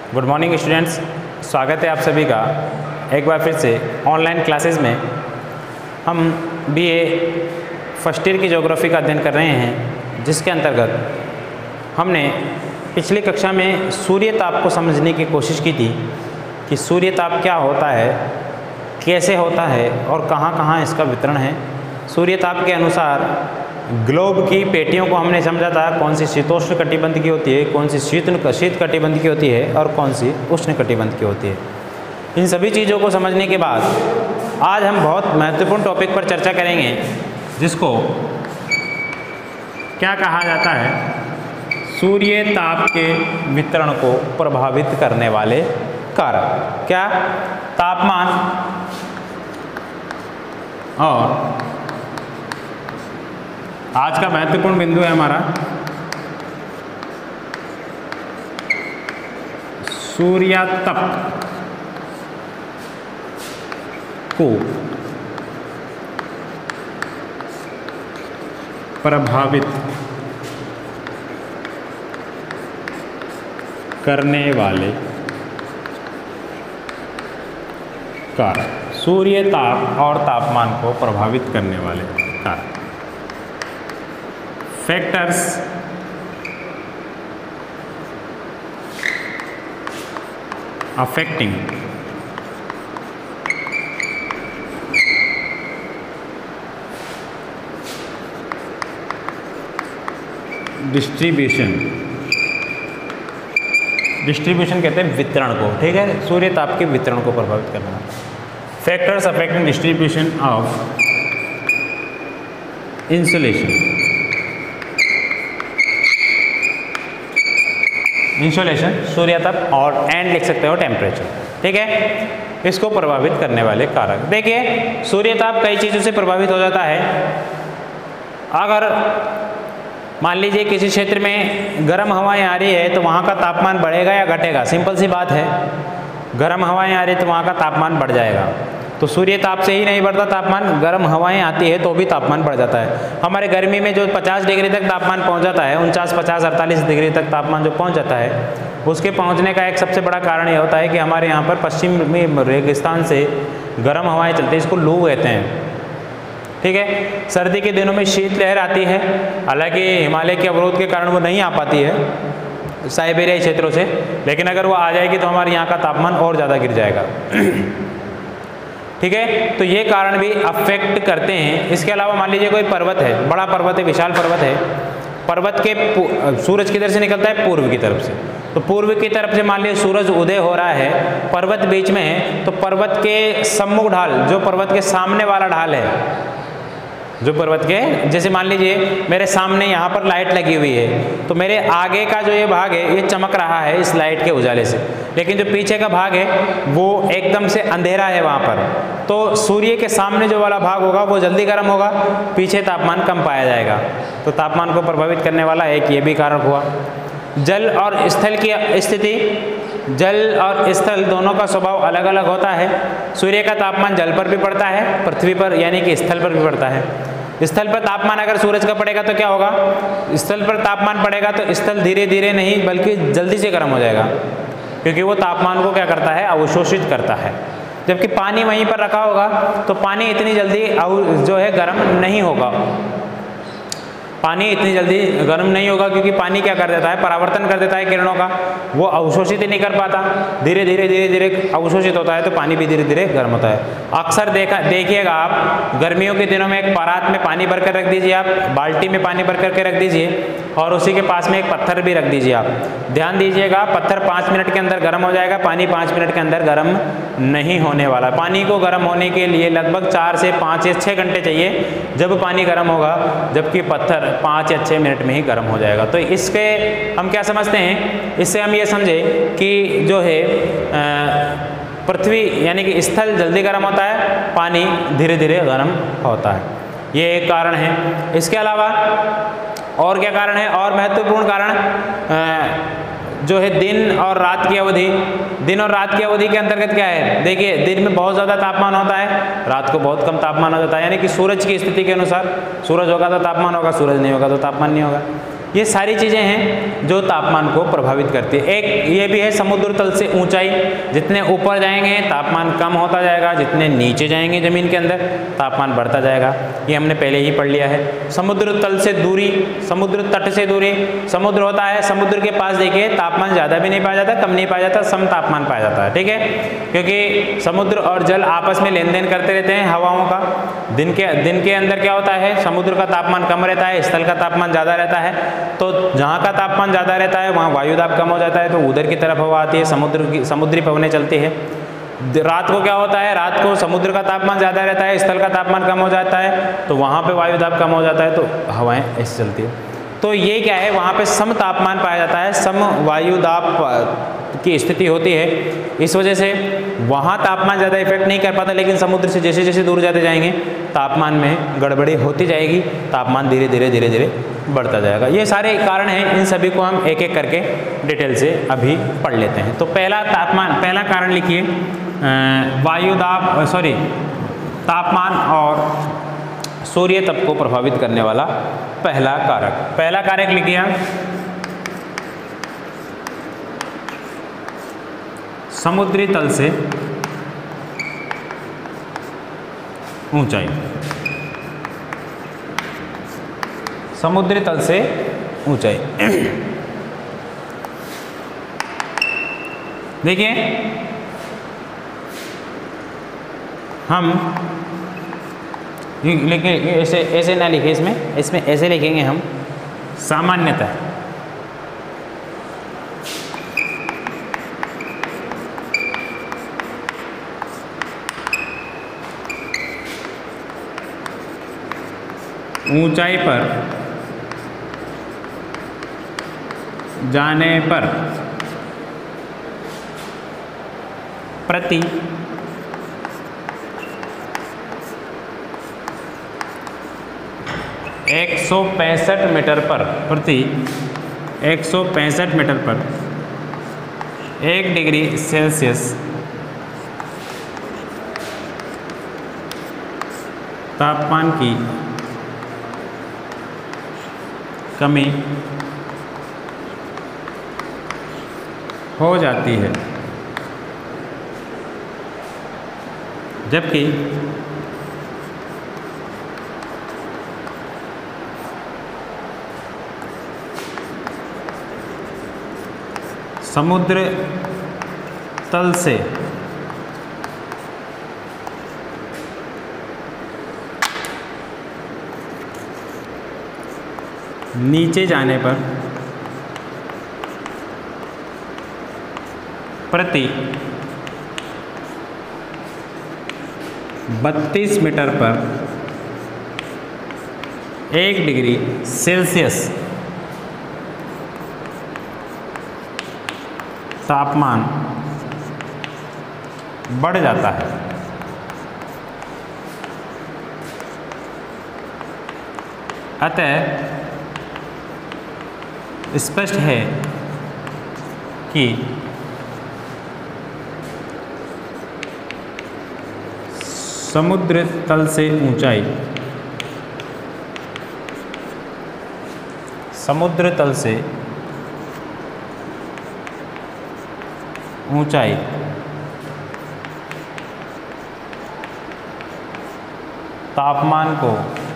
Good morning students, स्वागत है आप सभी का एक बार फिर से ऑनलाइन क्लासेस में। हम बीए फर्स्ट ईयर की ज्योग्राफी का अध्ययन कर रहे हैं, जिसके अंतर्गत हमने पिछली कक्षा में सूर्य ताप को समझने की कोशिश की थी कि सूर्य ताप क्या होता है, कैसे होता है और कहाँ कहाँ इसका वितरण है। सूर्य ताप के अनुसार ग्लोब की पेटियों को हमने समझा था, कौन सी शीतोष्ण कटिबंध की होती है, कौन सी शीत कटिबंध की होती है और कौन सी उष्ण कटिबंध की होती है। इन सभी चीज़ों को समझने के बाद आज हम बहुत महत्वपूर्ण टॉपिक पर चर्चा करेंगे, जिसको क्या कहा जाता है, सूर्य ताप के वितरण को प्रभावित करने वाले कारक। क्या? तापमान और आज का महत्वपूर्ण बिंदु है हमारा सूर्यातप को प्रभावित करने वाले कारक। सूर्य ताप और तापमान को प्रभावित करने वाले कारक। फैक्टर्स affecting डिस्ट्रीब्यूशन कहते हैं वितरण को, ठीक है, सूर्य ताप के वितरण को प्रभावित करना। Factors affecting distribution of insolation, सूर्य ताप और एंड लिख सकते हो टेम्परेचर, ठीक है, इसको प्रभावित करने वाले कारक। देखिए, सूर्य ताप कई चीज़ों से प्रभावित हो जाता है। अगर मान लीजिए किसी क्षेत्र में गर्म हवाएं आ रही है तो वहाँ का तापमान बढ़ेगा या घटेगा? सिंपल सी बात है, गर्म हवाएं आ रही है तो वहाँ का तापमान बढ़ जाएगा। तो सूर्य ताप से ही नहीं बढ़ता तापमान, गर्म हवाएं आती है तो भी तापमान बढ़ जाता है। हमारे गर्मी में जो 50 डिग्री तक तापमान पहुंच जाता है, 49, 50, 48 डिग्री तक तापमान जो पहुंच जाता है, उसके पहुंचने का एक सबसे बड़ा कारण ये होता है कि हमारे यहाँ पर पश्चिम में रेगिस्तान से गर्म हवाएं चलती हैं, इसको लू कहते हैं, ठीक है। सर्दी के दिनों में शीतलहर आती है, हालांकि हिमालय के अवरोध के कारण वो नहीं आ पाती है साइबेरियाई क्षेत्रों से, लेकिन अगर वो आ जाएगी तो हमारे यहाँ का तापमान और ज़्यादा गिर जाएगा, ठीक है। तो ये कारण भी अफेक्ट करते हैं। इसके अलावा मान लीजिए कोई पर्वत है, बड़ा पर्वत है, विशाल पर्वत है, पर्वत के सूरज किधर से निकलता है? पूर्व की तरफ से। तो पूर्व की तरफ से मान लीजिए सूरज उदय हो रहा है, पर्वत बीच में है, तो पर्वत के सम्मुख ढाल, जो पर्वत के सामने वाला ढाल है, जो पर्वत के, जैसे मान लीजिए मेरे सामने यहाँ पर लाइट लगी हुई है, तो मेरे आगे का जो ये भाग है ये चमक रहा है इस लाइट के उजाले से, लेकिन जो पीछे का भाग है वो एकदम से अंधेरा है वहाँ पर। तो सूर्य के सामने जो वाला भाग होगा वो जल्दी गर्म होगा, पीछे तापमान कम पाया जाएगा। तो तापमान को प्रभावित करने वाला एक ये भी कारण हुआ। जल और स्थल की स्थिति, जल और स्थल दोनों का स्वभाव अलग अलग होता है। सूर्य का तापमान जल पर भी पड़ता है, पृथ्वी पर यानी कि स्थल पर भी पड़ता है। स्थल पर तापमान अगर सूरज का पड़ेगा तो क्या होगा? स्थल पर तापमान पड़ेगा तो स्थल धीरे धीरे नहीं बल्कि जल्दी से गर्म हो जाएगा, क्योंकि वो तापमान को क्या करता है? अवशोषित करता है। जबकि पानी वहीं पर रखा होगा तो पानी इतनी जल्दी जो है गर्म नहीं होगा, पानी इतनी जल्दी गर्म नहीं होगा, क्योंकि पानी क्या कर देता है? परावर्तन कर देता है किरणों का, वो अवशोषित ही नहीं कर पाता, धीरे धीरे अवशोषित होता है, तो पानी भी धीरे धीरे गर्म होता है। अक्सर देखिएगा आप, गर्मियों के दिनों में एक परात में पानी भरकर रख दीजिए, आप बाल्टी में पानी भर करके रख दीजिए और उसी के पास में एक पत्थर भी रख दीजिए। आप ध्यान दीजिएगा, पत्थर 5 मिनट के अंदर गर्म हो जाएगा, पानी 5 मिनट के अंदर गर्म नहीं होने वाला। पानी को गर्म होने के लिए लगभग 4 से 5 या 6 घंटे चाहिए जब पानी गर्म होगा, जबकि पत्थर 5 या 6 मिनट में ही गर्म हो जाएगा। तो इसके हम क्या समझते हैं? इससे हम ये समझे कि जो है पृथ्वी यानी कि स्थल जल्दी गर्म होता है, पानी धीरे धीरे गर्म होता है, ये एक कारण है। इसके अलावा और क्या कारण है? और महत्वपूर्ण कारण जो है दिन और रात की अवधि। दिन और रात की अवधि के अंतर्गत क्या है? देखिए, दिन में बहुत ज़्यादा तापमान होता है, रात को बहुत कम तापमान हो जाता है, यानी कि सूरज की स्थिति के अनुसार, सूरज होगा तो तापमान होगा, सूरज नहीं होगा तो तापमान नहीं होगा। ये सारी चीज़ें हैं जो तापमान को प्रभावित करती है। एक ये भी है समुद्र तल से ऊंचाई, जितने ऊपर जाएंगे तापमान कम होता जाएगा, जितने नीचे जाएंगे ज़मीन के अंदर तापमान बढ़ता जाएगा। ये हमने पहले ही पढ़ लिया है। समुद्र तल से दूरी, समुद्र तट से दूरी, समुद्र होता है, समुद्र के पास देखिए तापमान ज़्यादा भी नहीं पाया जाता, कम नहीं पाया जाता, सम तापमान पाया जाता है, ठीक है, क्योंकि समुद्र और जल आपस में लेन देन करते रहते हैं हवाओं का। दिन के अंदर क्या होता है, समुद्र का तापमान कम रहता है, स्थल का तापमान ज़्यादा रहता है, तो जहाँ का तापमान ज़्यादा रहता है वहाँ वायु दाब कम हो जाता है, तो उधर की तरफ हवा आती है, समुद्री पवनें चलती है। रात को क्या होता है, रात को समुद्र का तापमान ज़्यादा रहता है, स्थल का तापमान कम हो जाता है, तो वहाँ पे वायु दाब कम हो जाता है, तो हवाएं ऐसे चलती है। तो ये क्या है, वहाँ पे सम तापमान पाया जाता है, सम वायु दाब की स्थिति होती है। इस वजह से वहाँ तापमान ज़्यादा इफेक्ट नहीं कर पाता, लेकिन समुद्र से जैसे जैसे दूर जाते जाएंगे तापमान में गड़बड़ी होती जाएगी, तापमान धीरे धीरे बढ़ता जाएगा। ये सारे कारण हैं, इन सभी को हम एक एक करके डिटेल से अभी पढ़ लेते हैं। तो पहला कारण लिखिए, तापमान और सूर्य तप को प्रभावित करने वाला पहला कारक लिखिए आप, समुद्री तल से ऊंचाई। समुद्री तल से ऊंचाई देखिए, हम लिखे ऐसे ना लिखे, इसमें ऐसे लिखेंगे हम, सामान्यतः ऊंचाई पर जाने पर प्रति 165 मीटर पर 1 डिग्री सेल्सियस तापमान की कमी हो जाती है, जबकि समुद्र तल से नीचे जाने पर प्रति 32 मीटर पर 1 डिग्री सेल्सियस तापमान बढ़ जाता है। अतः स्पष्ट है कि समुद्र तल से ऊंचाई, समुद्र तल से ऊंचाई तापमान को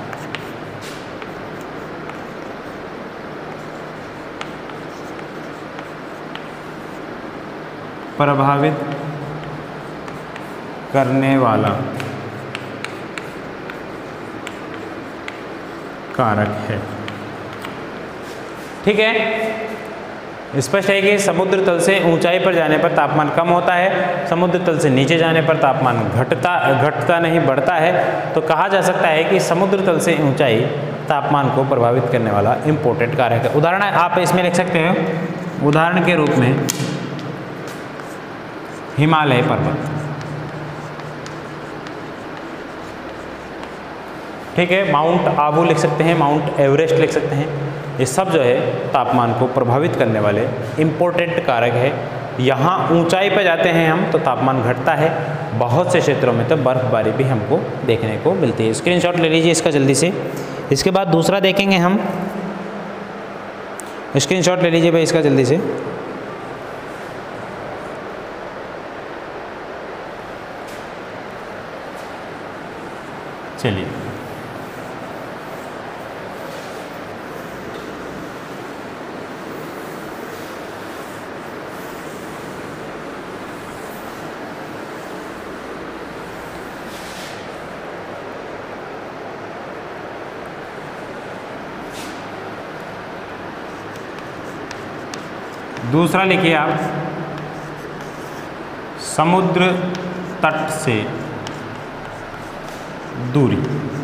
प्रभावित करने वाला कारक है। ठीक है, स्पष्ट है कि समुद्र तल से ऊंचाई पर जाने पर तापमान कम होता है, समुद्र तल से नीचे जाने पर तापमान घटता नहीं बढ़ता है। तो कहा जा सकता है कि समुद्र तल से ऊंचाई तापमान को प्रभावित करने वाला इम्पोर्टेंट कारक है। उदाहरण आप इसमें लिख सकते हो, उदाहरण के रूप में हिमालय पर्वत, ठीक है, माउंट आबू लिख सकते हैं, माउंट एवरेस्ट लिख सकते हैं। ये सब जो है तापमान को प्रभावित करने वाले इम्पोर्टेंट कारक है। यहाँ ऊंचाई पर जाते हैं हम तो तापमान घटता है, बहुत से क्षेत्रों में तो बर्फबारी भी हमको देखने को मिलती है। स्क्रीनशॉट ले लीजिए इसका जल्दी से। इसके बाद दूसरा देखेंगे हम, स्क्रीनशॉट ले लीजिए भाई इसका जल्दी से। चलिए दूसरा लिखिए आप, समुद्र तट से दूरी।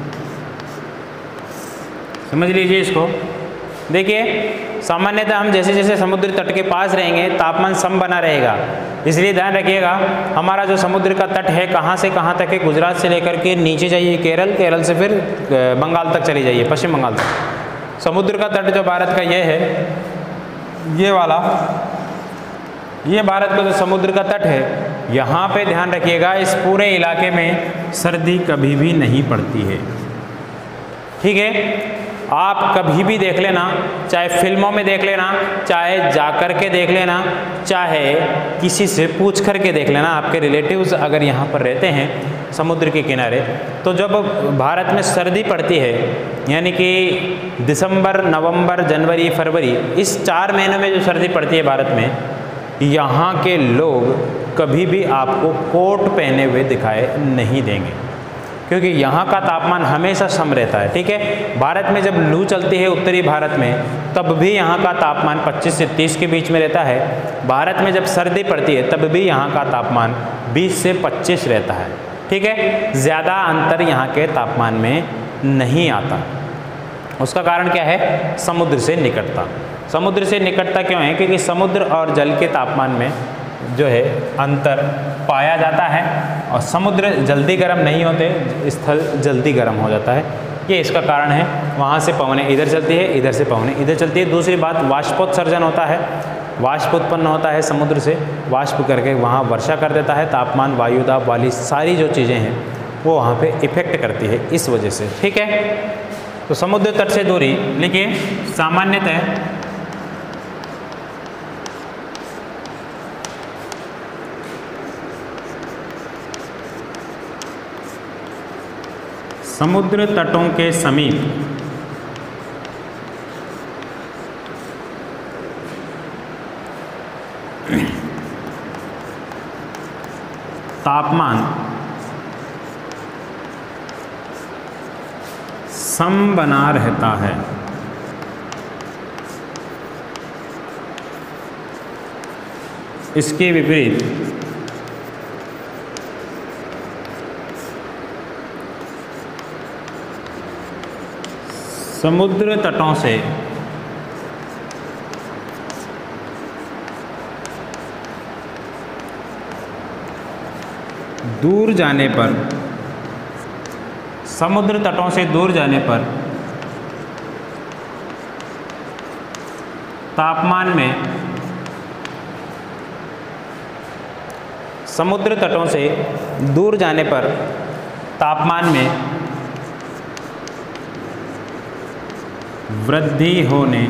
समझ लीजिए इसको। देखिए सामान्यतः हम जैसे जैसे समुद्र तट के पास रहेंगे तापमान सम बना रहेगा, इसलिए ध्यान रखिएगा हमारा जो समुद्र का तट है कहाँ से कहाँ तक है, गुजरात से लेकर के नीचे जाइए केरल, केरल से फिर बंगाल तक चली जाइए, पश्चिम बंगाल तक। समुद्र का तट जो भारत का ये है, ये वाला, ये भारत का जो समुद्र का तट है, यहाँ पे ध्यान रखिएगा इस पूरे इलाके में सर्दी कभी भी नहीं पड़ती है। ठीक है, आप कभी भी देख लेना, चाहे फिल्मों में देख लेना, चाहे जाकर के देख लेना, चाहे किसी से पूछ कर के देख लेना, आपके रिलेटिव्स अगर यहाँ पर रहते हैं समुद्र के किनारे, तो जब भारत में सर्दी पड़ती है, यानी कि दिसंबर, नवंबर, जनवरी, फरवरी, इस 4 महीनों में जो सर्दी पड़ती है भारत में, यहाँ के लोग कभी भी आपको कोट पहने हुए दिखाई नहीं देंगे, क्योंकि यहाँ का तापमान हमेशा सम रहता है। ठीक है, भारत में जब लू चलती है उत्तरी भारत में, तब भी यहाँ का तापमान 25 से 30 के बीच में रहता है। भारत में जब सर्दी पड़ती है तब भी यहाँ का तापमान 20 से 25 रहता है। ठीक है, ज़्यादा अंतर यहाँ के तापमान में नहीं आता। उसका कारण क्या है? समुद्र से निकटता। समुद्र से निकटता क्यों है? क्योंकि समुद्र और जल के तापमान में जो है अंतर पाया जाता है, और समुद्र जल्दी गर्म नहीं होते, स्थल जल्दी गर्म हो जाता है, ये इसका कारण है। वहाँ से पवनें इधर चलती है, इधर से पवनें इधर चलती है। दूसरी बात, वाष्पोत्सर्जन होता है, वाष्प उत्पन्न होता है समुद्र से, वाष्प करके वहाँ वर्षा कर देता है, तापमान, वायुदाब वाली सारी जो चीज़ें हैं वो वहाँ पे इफेक्ट करती है इस वजह से। ठीक है, तो समुद्र तट से दूरी लिखिए, सामान्यतः समुद्र तटों के समीप तापमान सम बना रहता है। इसके विपरीत समुद्र तटों से दूर जाने पर, समुद्र तटों से दूर जाने पर तापमान में, समुद्र तटों से दूर जाने पर तापमान में वृद्धि होने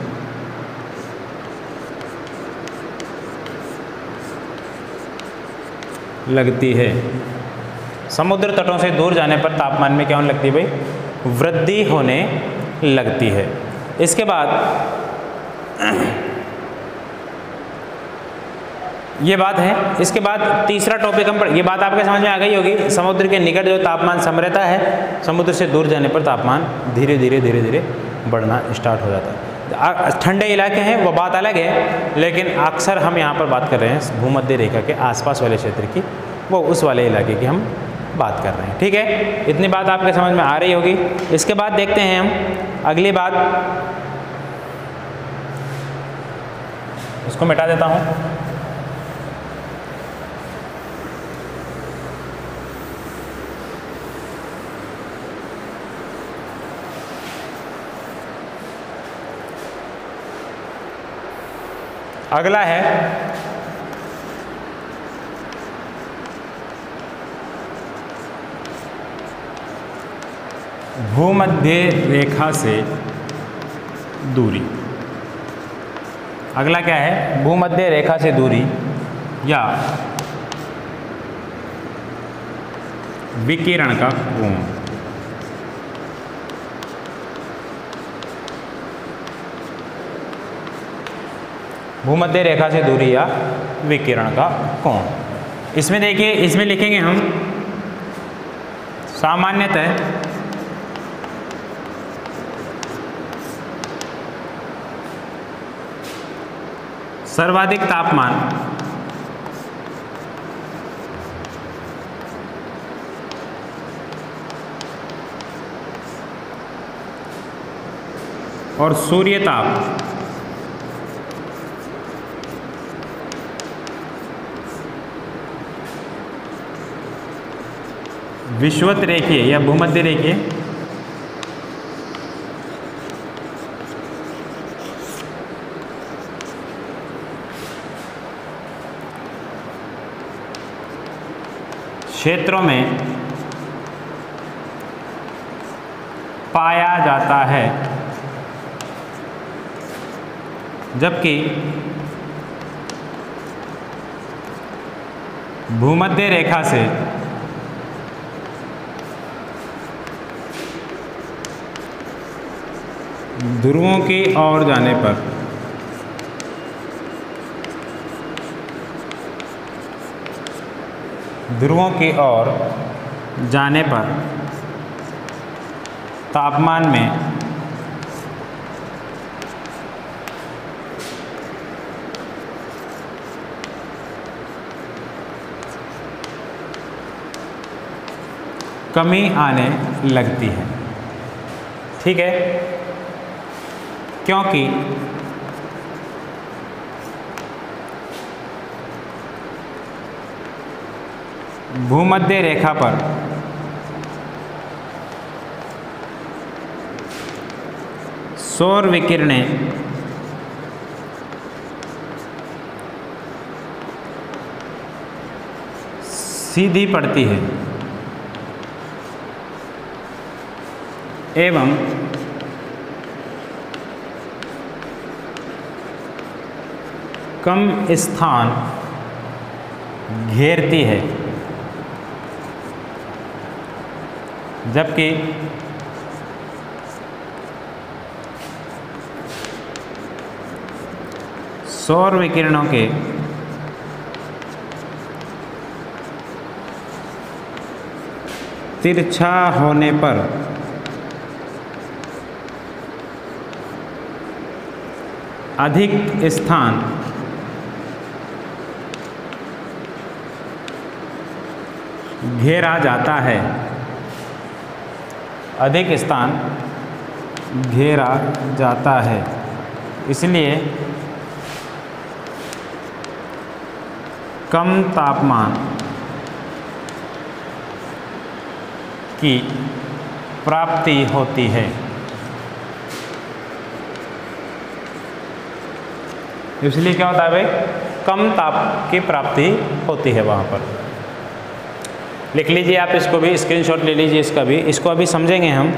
लगती है। समुद्र तटों से दूर जाने पर तापमान में क्या होने लगती है भाई? वृद्धि होने लगती है। इसके बाद ये बात है। इसके बाद तीसरा टॉपिक हम ये बात आपके समझ में आ गई होगी, समुद्र के निकट जो तापमान सम रहता है, समुद्र से दूर जाने पर तापमान धीरे धीरे बढ़ना स्टार्ट हो जाता है। ठंडे इलाके हैं वो बात अलग है, लेकिन अक्सर हम यहाँ पर बात कर रहे हैं भूमध्य रेखा के आसपास वाले क्षेत्र की, वो उस वाले इलाके की हम बात कर रहे हैं। ठीक है, इतनी बात आपके समझ में आ रही होगी। इसके बाद देखते हैं हम अगली बात, इसको मिटा देता हूँ। अगला है भूमध्य रेखा से दूरी। अगला क्या है, भूमध्य रेखा से दूरी या विकिरण का कोण। भूमध्य रेखा से दूरी या विकिरण का कोण। इसमें देखिए, इसमें लिखेंगे हम सामान्यतः सर्वाधिक तापमान और सूर्य ताप विषुवत रेखीय या भूमध्य रेखीय क्षेत्रों में पाया जाता है, जबकि भूमध्य रेखा से ध्रुवों की ओर जाने पर तापमान में कमी आने लगती है। ठीक है, क्योंकि भूमध्य रेखा पर सौर विकिरणें सीधी पड़ती है एवं कम स्थान घेरती है, जबकि सौर विकिरणों के तिरछा होने पर अधिक स्थान घेरा जाता है, अधिक स्थान घेरा जाता है। इसलिए कम तापमान की प्राप्ति होती है। इसलिए क्या होता है भाई, कम ताप की प्राप्ति होती है वहाँ पर। लिख लीजिए आप, इसको भी स्क्रीनशॉट ले लीजिए, इसका भी, इसको अभी समझेंगे हम।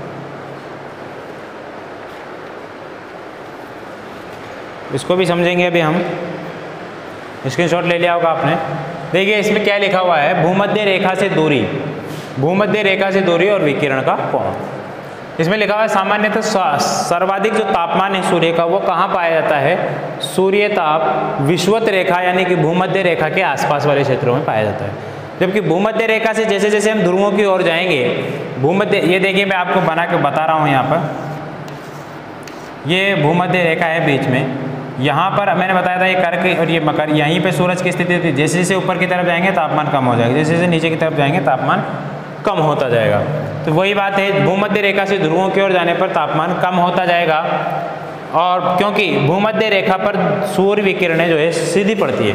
इसको भी समझेंगे अभी हम। स्क्रीनशॉट ले लिया होगा आपने। देखिए इसमें क्या लिखा हुआ है, भूमध्य रेखा से दूरी, भूमध्य रेखा से दूरी और विकिरण का कोण। इसमें लिखा हुआ है सामान्यतः सर्वाधिक जो तापमान है सूर्य का वो कहाँ पाया जाता है, सूर्य ताप विषुवत रेखा यानी कि भूमध्य रेखा के आसपास वाले क्षेत्रों में पाया जाता है। जबकि भूमध्य रेखा से जैसे जैसे हम ध्रुवों की ओर जाएंगे, भूमध्य, ये देखिए मैं आपको बना के बता रहा हूँ यहाँ पर, ये भूमध्य रेखा है बीच में। यहाँ पर मैंने बताया था ये कर्क और ये मकर, यहीं पे सूरज की स्थिति होती है। जैसे जैसे ऊपर की तरफ जाएंगे तापमान कम हो जाएगा, जैसे जैसे नीचे की तरफ जाएंगे तापमान कम होता जाएगा। तो वही बात है, भूमध्य रेखा से ध्रुवों की ओर जाने पर तापमान कम होता जाएगा, और क्योंकि भूमध्य रेखा पर सूर्य विकिरणें जो है सीधी पड़ती है,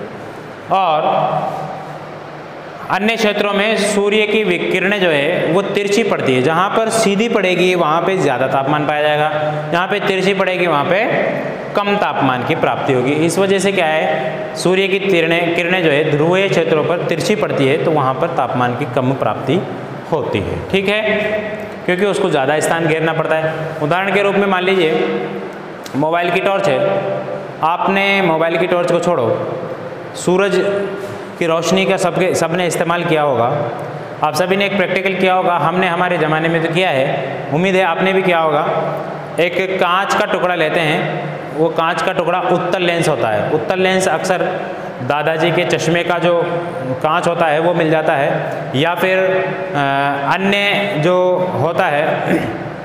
और अन्य क्षेत्रों में सूर्य की विकिरणें जो है वो तिरछी पड़ती है। जहाँ पर सीधी पड़ेगी वहाँ पे ज़्यादा तापमान पाया जाएगा, जहाँ पे तिरछी पड़ेगी वहाँ पे कम तापमान की प्राप्ति होगी। इस वजह से क्या है, सूर्य की किरणें जो है ध्रुवीय क्षेत्रों पर तिरछी पड़ती है, तो वहाँ पर तापमान की कम प्राप्ति होती है। ठीक है, क्योंकि उसको ज़्यादा स्थान घेरना पड़ता है। उदाहरण के रूप में मान लीजिए मोबाइल की टॉर्च है, आपने मोबाइल की टॉर्च को छोड़ो, सूरज की रोशनी का सबने इस्तेमाल किया होगा। आप सभी ने एक प्रैक्टिकल किया होगा, हमने हमारे ज़माने में तो किया है, उम्मीद है आपने भी किया होगा। एक कांच का टुकड़ा लेते हैं, वो कांच का टुकड़ा उत्तल लेंस होता है। उत्तल लेंस अक्सर दादाजी के चश्मे का जो कांच होता है वो मिल जाता है, या फिर अन्य जो होता है,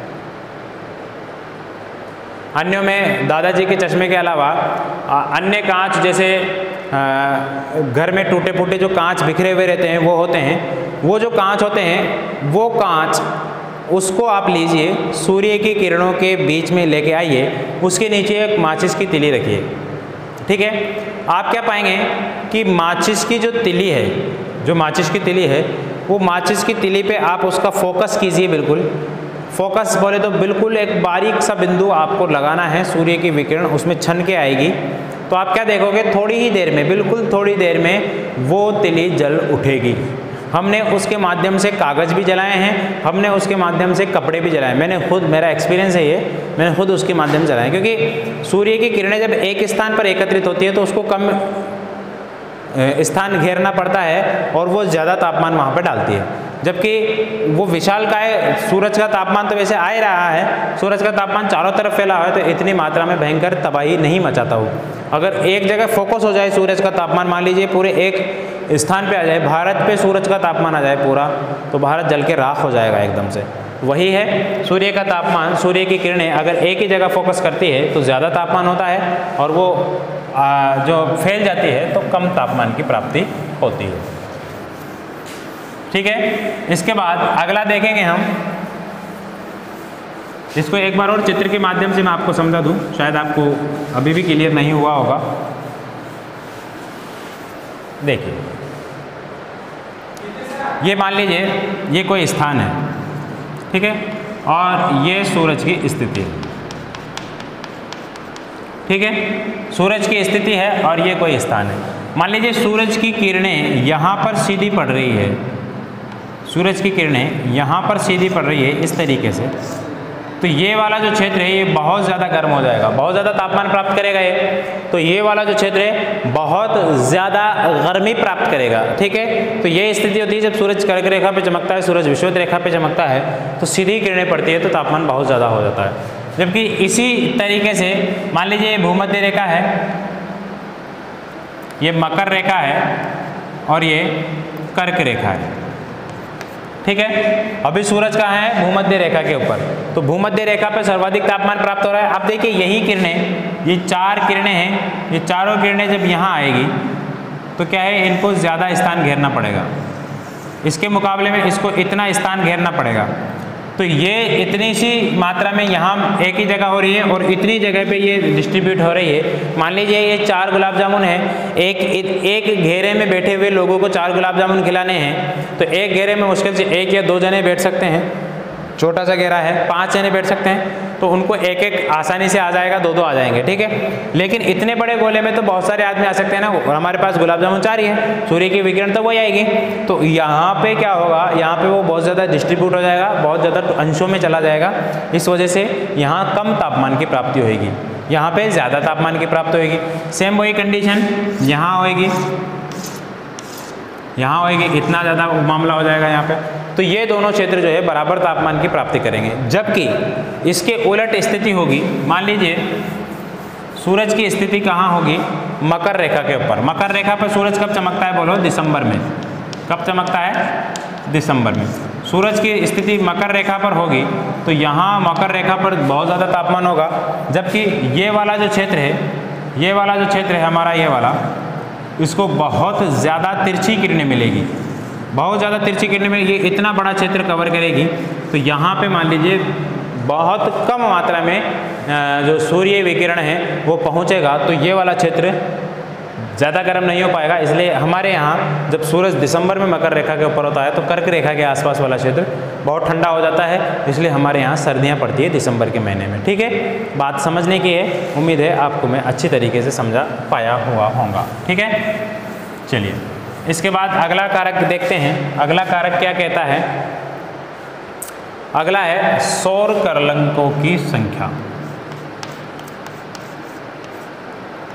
अन्यों में दादाजी के चश्मे के अलावा अन्य कांच जैसे घर में टूटे फूटे जो कांच बिखरे हुए रहते हैं वो होते हैं। वो जो कांच होते हैं वो कांच उसको आप लीजिए, सूर्य की किरणों के बीच में लेके आइए, उसके नीचे एक माचिस की तिली रखिए। ठीक है, आप क्या पाएंगे कि माचिस की जो तिली है, जो माचिस की तिली है, वो माचिस की तिली पे आप उसका फोकस कीजिए। बिल्कुल फोकस बोले तो बिल्कुल एक बारीक सा बिंदु आपको लगाना है, सूर्य की विकिरण उसमें छन के आएगी। तो आप क्या देखोगे, थोड़ी ही देर में, बिल्कुल थोड़ी देर में वो तिली जल उठेगी। हमने उसके माध्यम से कागज़ भी जलाए हैं, हमने उसके माध्यम से कपड़े भी जलाए। मैंने खुद, मेरा एक्सपीरियंस है ये, मैंने खुद उसके माध्यम से जलाए। क्योंकि सूर्य की किरणें जब एक स्थान पर एकत्रित होती है तो उसको कम स्थान घेरना पड़ता है और वो ज़्यादा तापमान वहाँ पर डालती है। जबकि वो विशालकाय सूरज का तापमान तो वैसे आ ही रहा है, सूरज का तापमान चारों तरफ फैला हुआ है, तो इतनी मात्रा में भयंकर तबाही नहीं मचाता हो। अगर एक जगह फोकस हो जाए सूरज का तापमान, मान लीजिए पूरे एक स्थान पे आ जाए, भारत पे सूरज का तापमान आ जाए पूरा, तो भारत जल के राख हो जाएगा एकदम से। वही है सूर्य का तापमान, सूर्य की किरणें अगर एक ही जगह फोकस करती है तो ज़्यादा तापमान होता है, और वो जो फैल जाती है तो कम तापमान की प्राप्ति होती है। ठीक है, इसके बाद अगला देखेंगे हम, इसको एक बार और चित्र के माध्यम से मैं आपको समझा दूं, शायद आपको अभी भी क्लियर नहीं हुआ होगा। देखिए, ये मान लीजिए ये कोई स्थान है, ठीक है, और ये सूरज की स्थिति है। ठीक है, सूरज की स्थिति है और ये कोई स्थान है। मान लीजिए सूरज की किरणें यहाँ पर सीधी पड़ रही है, सूरज की किरणें यहाँ पर सीधी पड़ रही है इस तरीके से, तो ये वाला जो क्षेत्र है ये बहुत ज़्यादा गर्म हो जाएगा, बहुत ज़्यादा तापमान प्राप्त करेगा ये। तो ये वाला जो क्षेत्र है बहुत ज़्यादा गर्मी प्राप्त करेगा। ठीक है, तो ये स्थिति होती है जब सूरज कर्क रेखा पे चमकता है, सूरज विषुवत रेखा पे चमकता है, तो सीधी किरणें पड़ती है तो तापमान बहुत ज़्यादा हो जाता है। जबकि इसी तरीके से मान लीजिए भूमध्य रेखा है, ये मकर रेखा है और ये कर्क रेखा है। ठीक है, अभी सूरज कहाँ है, भूमध्य रेखा के ऊपर, तो भूमध्य रेखा पर सर्वाधिक तापमान प्राप्त हो रहा है। आप देखिए यही किरणें, ये 4 किरणें हैं, ये चारों किरणें जब यहाँ आएगी तो क्या है, इनको ज़्यादा स्थान घेरना पड़ेगा, इसके मुकाबले में इसको इतना स्थान घेरना पड़ेगा। तो ये इतनी सी मात्रा में यहाँ एक ही जगह हो रही है और इतनी जगह पे ये डिस्ट्रीब्यूट हो रही है। मान लीजिए ये 4 गुलाब जामुन है, एक घेरे में बैठे हुए लोगों को 4 गुलाब जामुन खिलाने हैं, तो एक घेरे में मुश्किल से 1 या 2 जने बैठ सकते हैं, छोटा सा घेरा है, 5 जने बैठ सकते हैं, तो उनको एक एक आसानी से आ जाएगा, 2-2 आ जाएंगे। ठीक है, लेकिन इतने बड़े गोले में तो बहुत सारे आदमी आ सकते हैं ना, और हमारे पास गुलाब जामुन 4 ही है, सूर्य की विकिरण तो वही आएगी, तो यहाँ पे क्या होगा, यहाँ पे वो बहुत ज़्यादा डिस्ट्रीब्यूट हो जाएगा, बहुत ज़्यादा अंशों में चला जाएगा। इस वजह से यहाँ कम तापमान की प्राप्ति होगी, यहाँ पे ज़्यादा तापमान की प्राप्ति होगी। सेम वही कंडीशन यहाँ होएगी, यहाँ होएगी, इतना ज़्यादा मामला हो जाएगा यहाँ पे। तो ये दोनों क्षेत्र जो है बराबर तापमान की प्राप्ति करेंगे। जबकि इसके उलट स्थिति होगी, मान लीजिए सूरज की स्थिति कहाँ होगी, मकर रेखा के ऊपर। मकर रेखा पर सूरज कब चमकता है, बोलो, दिसंबर में। कब चमकता है, दिसंबर में। सूरज की स्थिति मकर रेखा पर होगी तो यहाँ मकर रेखा पर बहुत ज़्यादा तापमान होगा। जबकि ये वाला जो क्षेत्र है, ये वाला जो क्षेत्र है हमारा, ये वाला, इसको बहुत ज़्यादा तिरछी किरणें मिलेगी, बहुत ज़्यादा तिरछी किरणें मिलेगी, इतना बड़ा क्षेत्र कवर करेगी। तो यहाँ पे मान लीजिए बहुत कम मात्रा में जो सूर्य विकिरण है वो पहुँचेगा, तो ये वाला क्षेत्र ज़्यादा गर्म नहीं हो पाएगा। इसलिए हमारे यहाँ जब सूरज दिसंबर में मकर रेखा के ऊपर होता है तो कर्क रेखा के आसपास वाला क्षेत्र बहुत ठंडा हो जाता है, इसलिए हमारे यहाँ सर्दियाँ पड़ती है दिसंबर के महीने में। ठीक है, बात समझने की है, उम्मीद है आपको मैं अच्छी तरीके से समझा पाया हुआ होगा। ठीक है, चलिए इसके बाद अगला कारक देखते हैं। अगला कारक क्या कहता है, अगला है सौर करलंकों की संख्या।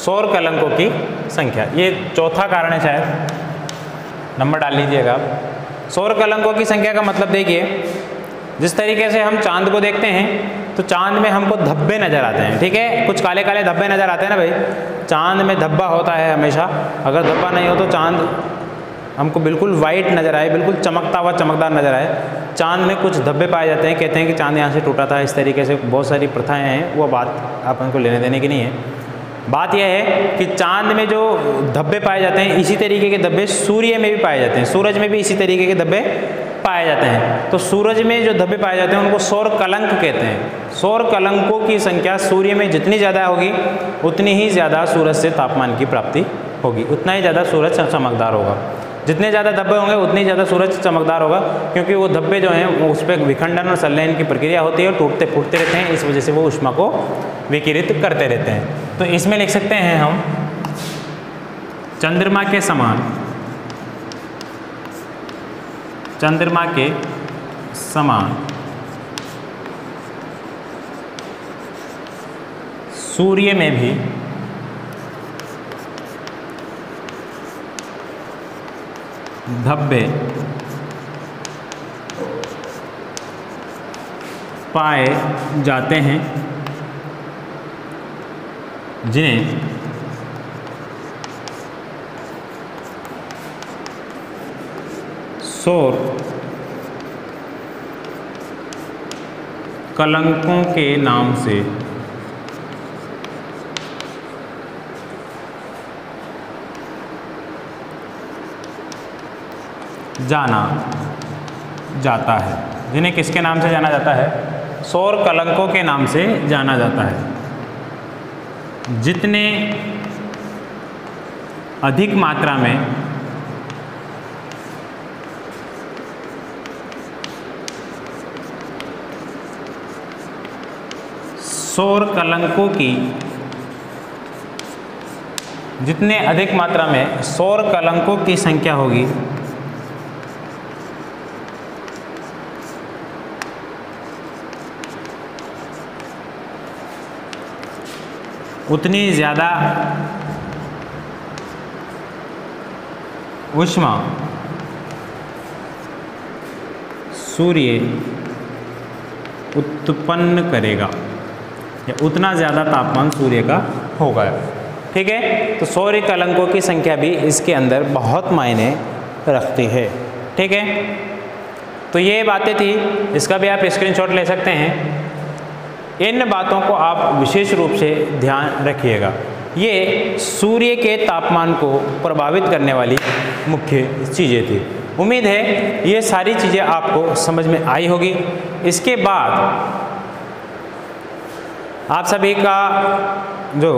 सौर कलंकों की संख्या। ये चौथा कारण है, शायद नंबर डाल लीजिएगा आप। सौर कलंकों की संख्या का मतलब देखिए, जिस तरीके से हम चांद को देखते हैं तो चांद में हमको धब्बे नज़र आते हैं, ठीक है, कुछ काले काले धब्बे नज़र आते हैं ना भाई, चांद में धब्बा होता है हमेशा। अगर धब्बा नहीं हो तो चांद हमको बिल्कुल वाइट नज़र आए, बिल्कुल चमकता हुआ चमकदार नज़र आए। चांद में कुछ धब्बे पाए जाते हैं, कहते हैं कि चांद यहाँ से टूटा था, इस तरीके से बहुत सारी प्रथाएं हैं, वो बात अपन को लेने देने की नहीं है। बात यह है कि चांद में जो धब्बे पाए जाते हैं, इसी तरीके के धब्बे सूर्य में भी पाए जाते हैं, सूरज में भी इसी तरीके के धब्बे पाए जाते हैं। तो सूरज में जो धब्बे पाए जाते हैं उनको सौर कलंक कहते हैं। सौर कलंकों की संख्या सूर्य में जितनी ज़्यादा होगी उतनी ही ज़्यादा सूरज से तापमान की प्राप्ति होगी, उतना ही ज़्यादा सूरज चमकदार होगा। जितने ज़्यादा धब्बे होंगे उतनी ज़्यादा सूरज चमकदार होगा, क्योंकि वो धब्बे जो हैं उस पर विखंडन और संलयन की प्रक्रिया होती है और टूटते फूटते रहते हैं, इस वजह से वो ऊष्मा को विकिरित करते रहते हैं। तो इसमें लिख सकते हैं हम चंद्रमा के समान, चंद्रमा के समान सूर्य में भी धब्बे पाए जाते हैं, जिन्हें सौर कलंकों के नाम से जाना जाता है। जिन्हें किसके नाम से जाना जाता है? सौर कलंकों के नाम से जाना जाता है। जितने अधिक मात्रा में सौर कलंकों की, जितने अधिक मात्रा में सौर कलंकों की संख्या होगी उतनी ज़्यादा ऊष्मा सूर्य उत्पन्न करेगा, या उतना ज़्यादा तापमान सूर्य का होगा। ठीक है, तो सौर कलंकों की संख्या भी इसके अंदर बहुत मायने रखती है। ठीक है, तो ये बातें थी, इसका भी आप स्क्रीनशॉट ले सकते हैं। इन बातों को आप विशेष रूप से ध्यान रखिएगा। ये सूर्य के तापमान को प्रभावित करने वाली मुख्य चीज़ें थी। उम्मीद है ये सारी चीज़ें आपको समझ में आई होगी। इसके बाद आप सभी का जो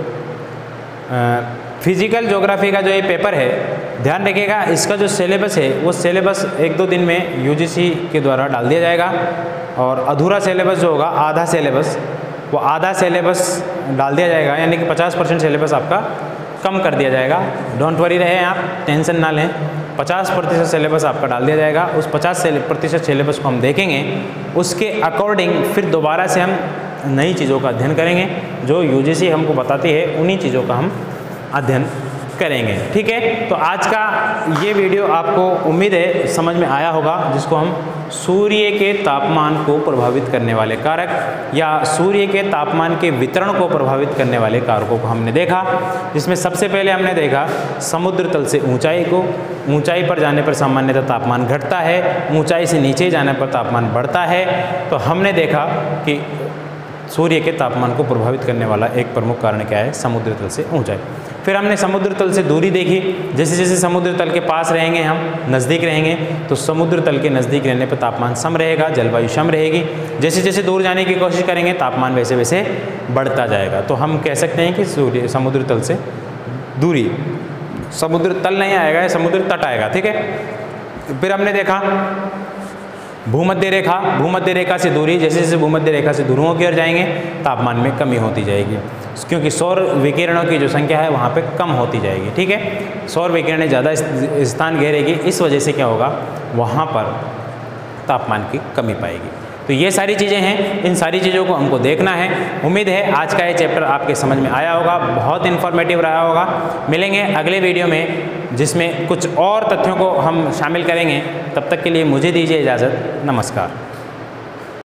फिजिकल ज्योग्राफी का जो ये पेपर है, ध्यान रखिएगा, इसका जो सिलेबस है वो सिलेबस 1-2 दिन में यूजीसी के द्वारा डाल दिया जाएगा, और अधूरा सिलेबस जो होगा, आधा सिलेबस, वो आधा सिलेबस डाल दिया जाएगा, यानी कि 50% सिलेबस आपका कम कर दिया जाएगा। डोंट वरी रहे आप, टेंशन ना लें, 50% सिलेबस आपका डाल दिया जाएगा। उस 50% सिलेबस को हम देखेंगे, उसके अकॉर्डिंग फिर दोबारा से हम नई चीज़ों का अध्ययन करेंगे। जो यूजीसी हमको बताती है उन्हीं चीज़ों का हम अध्ययन करेंगे। ठीक है, तो आज का ये वीडियो आपको उम्मीद है समझ में आया होगा, जिसको हम सूर्य के तापमान को प्रभावित करने वाले कारक या सूर्य के तापमान के वितरण को प्रभावित करने वाले कारकों को हमने देखा। जिसमें सबसे पहले हमने देखा समुद्र तल से ऊंचाई को। ऊंचाई पर जाने पर सामान्यतः तापमान घटता है, ऊंचाई से नीचे जाने पर तापमान बढ़ता है। तो हमने देखा कि सूर्य के तापमान को प्रभावित करने वाला एक प्रमुख कारण क्या है? समुद्र तल से ऊंचाई। फिर हमने समुद्र तल से दूरी देखी। जैसे जैसे समुद्र तल के पास रहेंगे, हम नज़दीक रहेंगे, तो समुद्र तल के नज़दीक रहने पर तापमान सम रहेगा, जलवायु सम रहेगी। जैसे जैसे दूर जाने की कोशिश करेंगे, तापमान वैसे वैसे बढ़ता जाएगा। तो हम कह सकते हैं कि समुद्र तल से दूरी, समुद्र तल नहीं आएगा, समुद्र तट आएगा। ठीक है, फिर हमने देखा भूमध्य रेखा। भूमध्य रेखा से दूरी, जैसे जैसे भूमध्य रेखा से ध्रुवों की ओर जाएंगे, तापमान में कमी होती जाएगी, क्योंकि सौर विकिरणों की जो संख्या है वहाँ पे कम होती जाएगी। ठीक है, सौर विकिरणें ज़्यादा स्थान घेरेगी, इस वजह से क्या होगा, वहाँ पर तापमान की कमी पाएगी। तो ये सारी चीज़ें हैं, इन सारी चीज़ों को हमको देखना है। उम्मीद है आज का ये चैप्टर आपके समझ में आया होगा, बहुत इन्फॉर्मेटिव रहा होगा। मिलेंगे अगले वीडियो में जिसमें कुछ और तथ्यों को हम शामिल करेंगे। तब तक के लिए मुझे दीजिए इजाज़त। नमस्कार।